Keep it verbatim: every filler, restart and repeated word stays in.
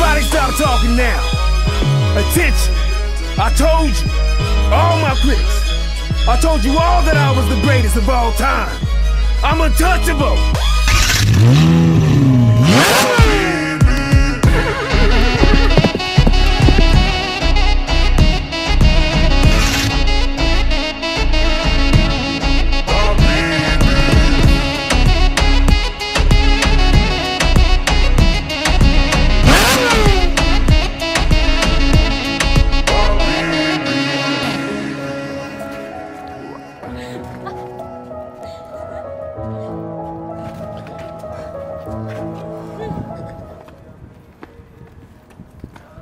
Everybody stop talking now. Attention. I told you, all my critics, I told you all that I was the greatest of all time. I'm untouchable.